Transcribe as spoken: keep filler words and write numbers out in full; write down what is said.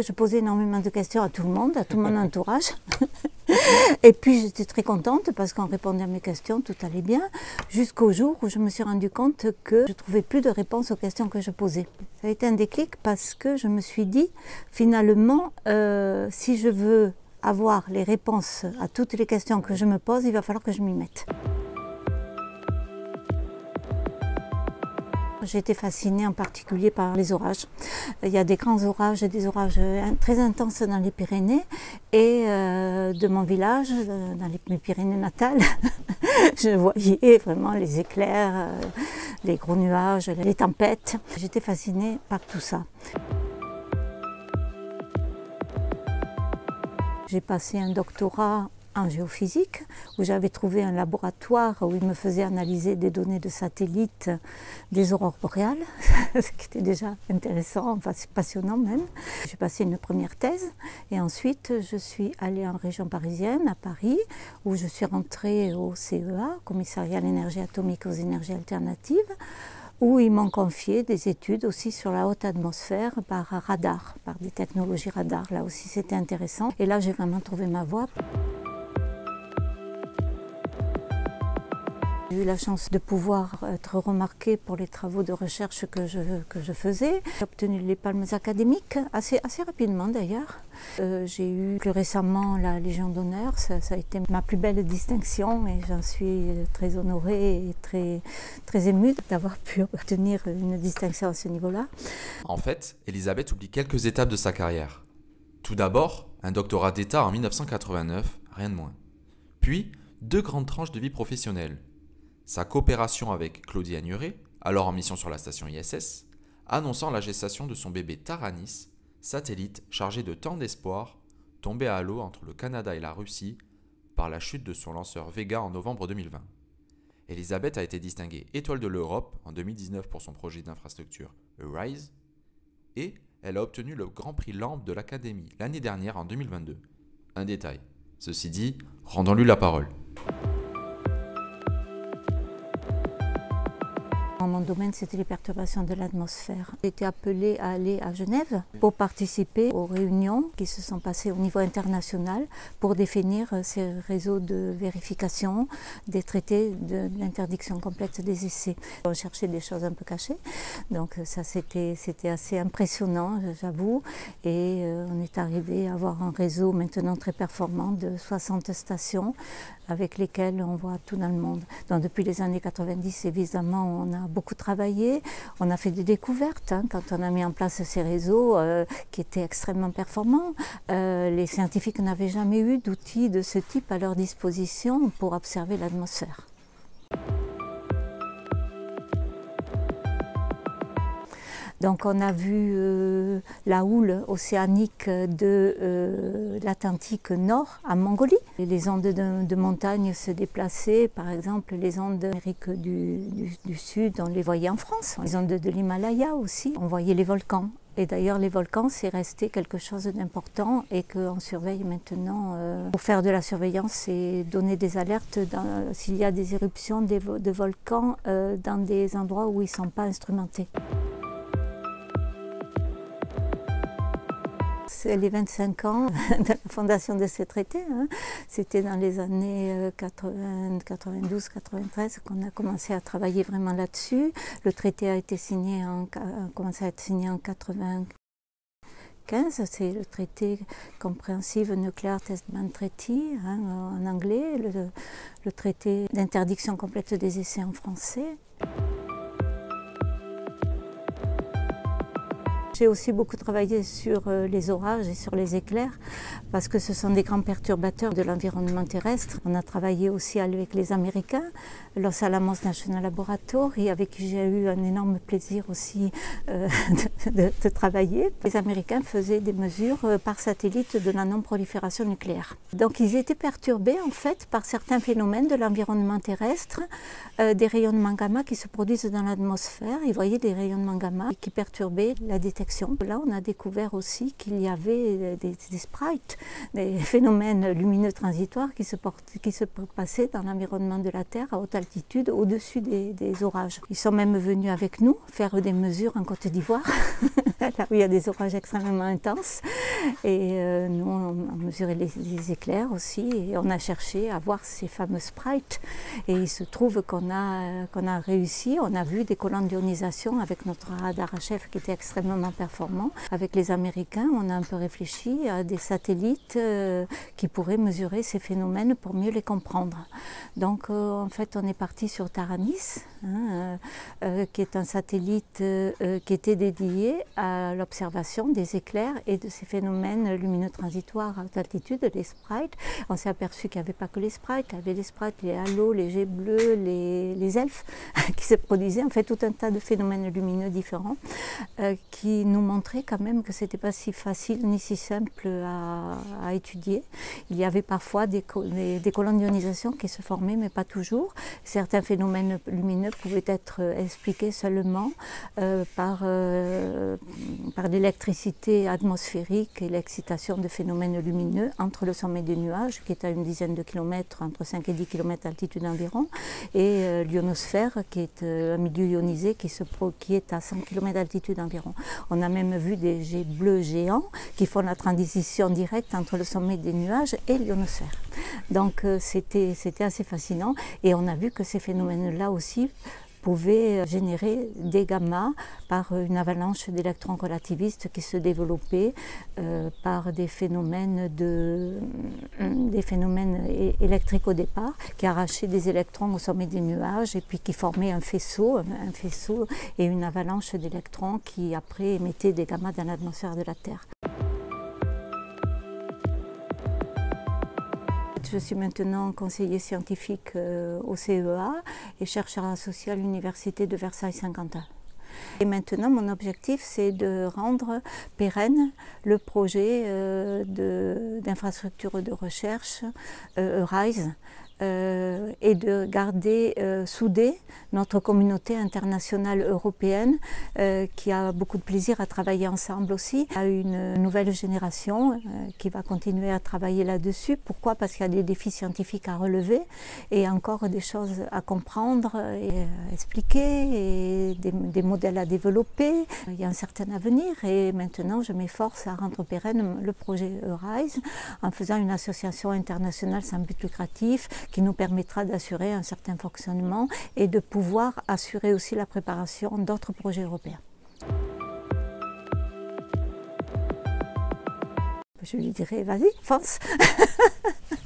Je posais énormément de questions à tout le monde, à tout mon entourage. Et puis j'étais très contente parce qu'on répondait à mes questions, tout allait bien, jusqu'au jour où je me suis rendu compte que je ne trouvais plus de réponse aux questions que je posais. Ça a été un déclic parce que je me suis dit, finalement, euh, si je veux avoir les réponses à toutes les questions que je me pose, il va falloir que je m'y mette. J'ai été fascinée en particulier par les orages. Il y a des grands orages et des orages très intenses dans les Pyrénées. Et euh, de mon village, dans les, mes Pyrénées natales, je voyais vraiment les éclairs, euh, les gros nuages, les tempêtes. J'étais fascinée par tout ça. J'ai passé un doctorat en géophysique, où j'avais trouvé un laboratoire où il me faisait analyser des données de satellites des aurores boréales, ce qui était déjà intéressant, enfin passionnant même. J'ai passé une première thèse et ensuite je suis allée en région parisienne, à Paris, où je suis rentrée au C E A, Commissariat à l'énergie atomique aux énergies alternatives, où ils m'ont confié des études aussi sur la haute atmosphère par radar, par des technologies radar. Là aussi c'était intéressant et là j'ai vraiment trouvé ma voie. J'ai eu la chance de pouvoir être remarquée pour les travaux de recherche que je, que je faisais. J'ai obtenu les palmes académiques, assez, assez rapidement d'ailleurs. Euh, j'ai eu plus récemment la Légion d'honneur, ça, ça a été ma plus belle distinction et j'en suis très honorée et très, très émue d'avoir pu obtenir une distinction à ce niveau-là. En fait, Elisabeth oublie quelques étapes de sa carrière. Tout d'abord, un doctorat d'État en mille neuf cent quatre-vingt-neuf, rien de moins. Puis, deux grandes tranches de vie professionnelle. Sa coopération avec Claudie Agnuret, alors en mission sur la station I S S, annonçant la gestation de son bébé Taranis, satellite chargé de tant d'espoir, tombé à l'eau entre le Canada et la Russie par la chute de son lanceur Vega en novembre deux mille vingt. Elisabeth a été distinguée Étoile de l'Europe en deux mille dix-neuf pour son projet d'infrastructure Arise et elle a obtenu le Grand Prix Lampe de l'Académie l'année dernière en deux mille vingt-deux. Un détail. Ceci dit, rendons-lui la parole. Mon domaine, c'était les perturbations de l'atmosphère. J'ai été appelée à aller à Genève pour participer aux réunions qui se sont passées au niveau international pour définir ces réseaux de vérification des traités de l'interdiction complète des essais. On cherchait des choses un peu cachées, donc ça c'était c'était assez impressionnant, j'avoue, et euh, on est arrivé à avoir un réseau maintenant très performant de soixante stations avec lesquelles on voit tout dans le monde. Donc depuis les années quatre-vingt-dix, évidemment, on a beaucoup travaillé, on a fait des découvertes hein, quand on a mis en place ces réseaux euh, qui étaient extrêmement performants. Euh, les scientifiques n'avaient jamais eu d'outils de ce type à leur disposition pour observer l'atmosphère. Donc on a vu euh, la houle océanique de euh, l'Atlantique Nord à Mongolie. Et les ondes de, de montagne se déplaçaient, par exemple les ondes d'Amérique du, du, du Sud, on les voyait en France. Les ondes de l'Himalaya aussi, on voyait les volcans. Et d'ailleurs les volcans c'est resté quelque chose d'important et qu'on surveille maintenant. Euh, pour faire de la surveillance et donner des alertes s'il y a des éruptions des, de volcans euh, dans des endroits où ils ne sont pas instrumentés. C'est les vingt-cinq ans de la fondation de ce traité. Hein. C'était dans les années quatre-vingt, quatre-vingt-douze, quatre-vingt-treize qu'on a commencé à travailler vraiment là-dessus. Le traité a été signé en, a commencé à être signé en quatre-vingt-quinze. C'est le traité Comprehensive Nuclear Test Ban Treaty hein, en anglais, le, le traité d'interdiction complète des essais en français. J'ai aussi beaucoup travaillé sur les orages et sur les éclairs parce que ce sont des grands perturbateurs de l'environnement terrestre. On a travaillé aussi avec les Américains, Los Alamos National Laboratory, avec qui j'ai eu un énorme plaisir aussi euh, de, de, de travailler. Les Américains faisaient des mesures par satellite de la non-prolifération nucléaire. Donc ils étaient perturbés en fait par certains phénomènes de l'environnement terrestre, euh, des rayonnements gamma qui se produisent dans l'atmosphère. Ils voyaient des rayonnements gamma qui perturbaient la détection détection. Là, on a découvert aussi qu'il y avait des, des sprites, des phénomènes lumineux transitoires qui se, portent, qui se passaient dans l'environnement de la Terre à haute altitude, au-dessus des, des orages. Ils sont même venus avec nous faire des mesures en Côte d'Ivoire, là où il y a des orages extrêmement intenses. Et euh, nous, on a mesuré les, les éclairs aussi, et on a cherché à voir ces fameux sprites. Et il se trouve qu'on a, qu'on a réussi, on a vu des colonnes d'ionisation avec notre radar à chef qui était extrêmement performant. Avec les Américains, on a un peu réfléchi à des satellites euh, qui pourraient mesurer ces phénomènes pour mieux les comprendre. Donc euh, en fait, on est parti sur Taranis, hein, euh, qui est un satellite euh, qui était dédié à l'observation des éclairs et de ces phénomènes lumineux transitoires à haute altitude, les sprites. On s'est aperçu qu'il n'y avait pas que les sprites, il y avait les sprites, les halos, les jets bleus, les, les elfes qui se produisaient, en fait tout un tas de phénomènes lumineux différents euh, qui nous montraient quand même que ce n'était pas si facile ni si simple à, à étudier. Il y avait parfois des, des, des colonnes d'ionisation qui se formaient, mais pas toujours. Certains phénomènes lumineux pouvaient être expliqués seulement euh, par, euh, par l'électricité atmosphérique et l'excitation de phénomènes lumineux entre le sommet des nuages, qui est à une dizaine de kilomètres, entre cinq et dix kilomètres d'altitude environ, et euh, l'ionosphère, qui est euh, un milieu ionisé qui, se, qui est à cent kilomètres d'altitude environ. On a même vu des jets bleus géants qui font la transition directe entre le sommet des nuages et l'ionosphère. Donc euh, c'était c'était assez fascinant, et on a vu que ces phénomènes-là aussi pouvaient générer des gammas par une avalanche d'électrons relativistes qui se développaient euh, par des phénomènes, de, des phénomènes électriques au départ, qui arrachaient des électrons au sommet des nuages et puis qui formaient un faisceau, un faisceau et une avalanche d'électrons qui après émettaient des gammas dans l'atmosphère de la Terre. Je suis maintenant conseiller scientifique euh, au C E A et chercheur associé à l'Université de Versailles-Saint-Quentin. Et maintenant, mon objectif, c'est de rendre pérenne le projet euh, d'infrastructure de, de recherche euh, EURISE, Euh, et de garder euh, soudée notre communauté internationale européenne euh, qui a beaucoup de plaisir à travailler ensemble aussi. Il y a une nouvelle génération euh, qui va continuer à travailler là-dessus. Pourquoi? Parce qu'il y a des défis scientifiques à relever et encore des choses à comprendre et à expliquer et des, des modèles à développer. Il y a un certain avenir et maintenant je m'efforce à rendre pérenne le projet EURISE en faisant une association internationale sans but lucratif qui nous permettra d'assurer un certain fonctionnement et de pouvoir assurer aussi la préparation d'autres projets européens. Je lui dirais, vas-y, fonce.